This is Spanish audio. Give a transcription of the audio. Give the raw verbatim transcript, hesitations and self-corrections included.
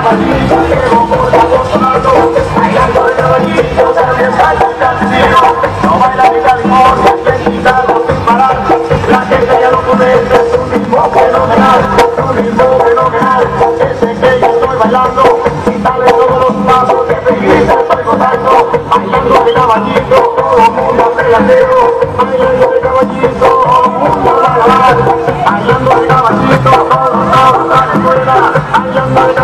Bailando de caballito, todos, todos, a la escuela, bailando de